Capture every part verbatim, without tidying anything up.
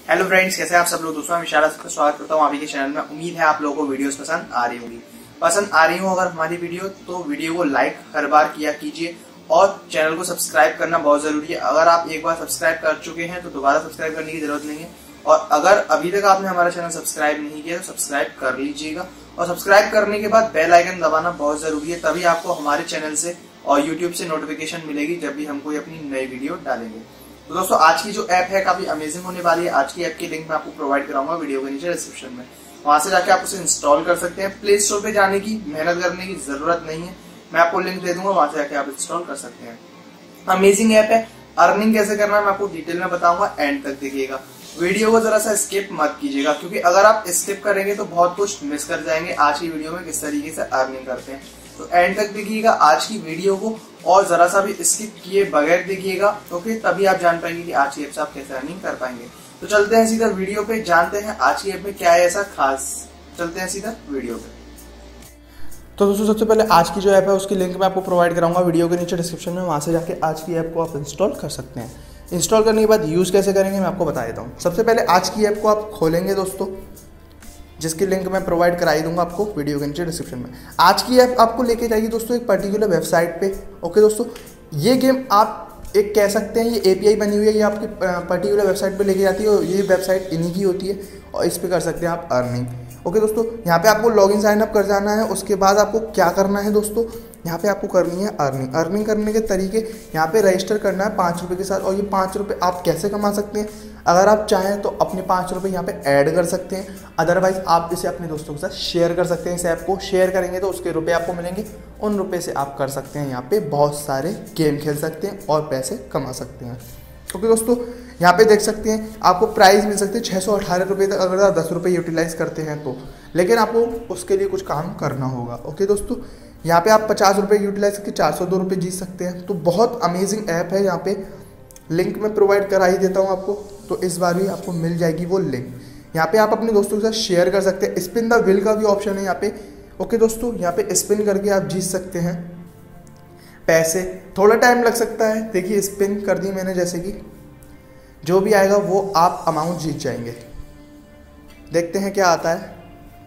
Hello friends, कैसे हैं आप सब लोग। दोस्तों मैं विशाल सबका स्वागत करता हूँ आप ही के चैनल में। उम्मीद है आप लोगों को वीडियोस पसंद आ रही होंगी। पसंद आ रही हो अगर हमारी वीडियो तो वीडियो को लाइक हर बार किया कीजिए और चैनल को सब्सक्राइब करना बहुत जरूरी है। अगर आप एक बार सब्सक्राइब कर चुके हैं तो दोबारा सब्सक्राइब करने की जरूरत नहीं है, और अगर अभी तक आपने हमारा चैनल सब्सक्राइब नहीं किया तो सब्सक्राइब कर लीजिएगा। और सब्सक्राइब करने के बाद बेल आइकन दबाना बहुत जरूरी है, तभी आपको हमारे चैनल से और यूट्यूब से नोटिफिकेशन मिलेगी जब भी हम कोई अपनी नई वीडियो डालेंगे। तो दोस्तों आज की जो ऐप है काफी अमेजिंग होने वाली है। आज की ऐप की लिंक मैं आपको प्रोवाइड कराऊंगा वीडियो के नीचे डिस्क्रिप्शन में। वहां से जाके आप उसे इंस्टॉल कर सकते हैं। प्ले स्टोर पे जाने की मेहनत करने की जरूरत नहीं है, मैं आपको लिंक दे दूंगा, वहां से जाके आप इंस्टॉल कर सकते हैं। अमेजिंग ऐप है। अर्निंग कैसे करना है मैं आपको डिटेल में बताऊंगा, एंड तक देखिएगा। वीडियो को जरा सा स्किप मत कीजिएगा, क्योंकि अगर आप स्किप करेंगे तो बहुत कुछ मिस कर जाएंगे आज की वीडियो में किस तरीके से अर्निंग करते हैं। तो एंड तक देखिएगा आज की वीडियो को, और जरा सा भी स्किप किए बगैर देखिएगा, ओके, तभी आप जान पाएंगे कि आज की ऐप से आप कैसे अर्निंग कर पाएंगे। तो चलते हैं सीधा वीडियो पे, जानते हैं आज की ऐप में क्या है ऐसा खास। चलते हैं सीधा वीडियो पे। तो दोस्तों सबसे पहले आज की जो ऐप है उसकी लिंक मैं आपको प्रोवाइड कराऊंगा वीडियो के नीचे डिस्क्रिप्शन में। वहां से जाके आज की ऐप को आप इंस्टॉल कर सकते हैं। इंस्टॉल करने के बाद यूज़ कैसे करेंगे मैं आपको बता देता हूँ। सबसे पहले आज की ऐप को आप खोलेंगे दोस्तों, जिसकी लिंक मैं प्रोवाइड कराई दूंगा आपको वीडियो के नीचे डिस्क्रिप्शन में। आज की ऐप आपको लेके जाएगी दोस्तों एक पर्टिकुलर वेबसाइट पे। ओके दोस्तों, ये गेम आप एक कह सकते हैं, ये एपीआई बनी हुई है, ये आपकी पर्टिकुलर वेबसाइट पे लेके जाती है और ये वेबसाइट इन्हीं की होती है और इस पर कर सकते हैं आप अर्निंग। ओके दोस्तों, यहाँ पे आपको लॉगिन साइन अप कर जाना है। उसके बाद आपको क्या करना है दोस्तों, यहाँ पे आपको करनी है अर्निंग। अर्निंग करने के तरीके यहाँ पे रजिस्टर करना है पाँच रुपये के साथ। और ये पाँच रुपये आप कैसे कमा सकते हैं, अगर आप चाहें तो अपने पाँच रुपये यहाँ पे ऐड कर सकते हैं, अदरवाइज आप इसे अपने दोस्तों के साथ शेयर कर सकते हैं। इस ऐप को शेयर करेंगे तो उसके रुपये आपको मिलेंगे, उन रुपये से आप कर सकते हैं यहाँ पे बहुत सारे गेम खेल सकते हैं और पैसे कमा सकते हैं। ओके दोस्तों, यहाँ पे देख सकते हैं आपको प्राइस मिल सकते हैं छः सौ अठारह रुपये तक, अगर आप दस रुपये यूटिलाइज़ करते हैं तो, लेकिन आपको उसके लिए कुछ काम करना होगा। ओके दोस्तों, यहाँ पे आप पचास रुपये यूटिलाइज करके चार सौ दो रुपये जीत सकते हैं। तो बहुत अमेजिंग ऐप है। यहाँ पे लिंक मैं प्रोवाइड करा ही देता हूँ आपको, तो इस बार भी आपको मिल जाएगी वो लिंक। यहाँ पे आप अपने दोस्तों के साथ शेयर कर सकते हैं। स्पिन द व्हील का भी ऑप्शन है यहाँ पे। ओके दोस्तों, यहाँ पे स्पिन करके आप जीत सकते हैं पैसे। थोड़ा टाइम लग सकता है, देखिए स्पिन कर दी मैंने, जैसे कि जो भी आएगा वो आप अमाउंट जीत जाएंगे। देखते हैं क्या आता है।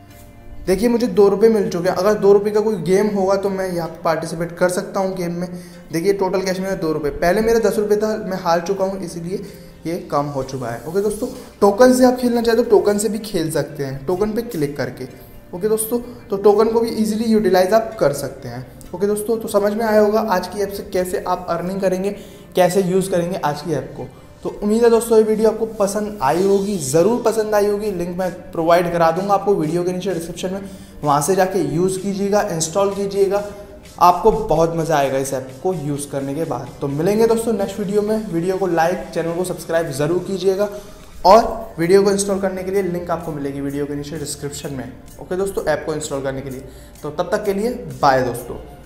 देखिए मुझे दो रुपये मिल चुके हैं। अगर दो रुपये का कोई गेम होगा तो मैं यहाँ पे पार्टिसिपेट कर सकता हूँ गेम में। देखिए टोटल कैश में दो रुपये, पहले मेरे दस रुपये था, मैं हार चुका हूँ, इसीलिए ये कम हो चुका है। ओके दोस्तों, टोकन से आप खेलना चाहे तो टोकन से भी खेल सकते हैं, टोकन पे क्लिक करके। ओके दोस्तों, तो टोकन को भी इजीली यूटिलाइज आप कर सकते हैं। ओके दोस्तों, तो समझ में आया होगा आज की ऐप से कैसे आप अर्निंग करेंगे, कैसे यूज़ करेंगे आज की ऐप को। तो उम्मीद है दोस्तों ये वीडियो आपको पसंद आई होगी, ज़रूर पसंद आई होगी। लिंक मैं प्रोवाइड करा दूंगा आपको वीडियो के नीचे डिस्क्रिप्शन में। वहाँ से जाके यूज़ कीजिएगा, इंस्टॉल कीजिएगा, आपको बहुत मज़ा आएगा इस ऐप को यूज़ करने के बाद। तो मिलेंगे दोस्तों नेक्स्ट वीडियो में। वीडियो को लाइक, चैनल को सब्सक्राइब ज़रूर कीजिएगा, और वीडियो को इंस्टॉल करने के लिए लिंक आपको मिलेगी वीडियो के नीचे डिस्क्रिप्शन में। ओके दोस्तों, ऐप को इंस्टॉल करने के लिए। तो तब तक के लिए बाय दोस्तों।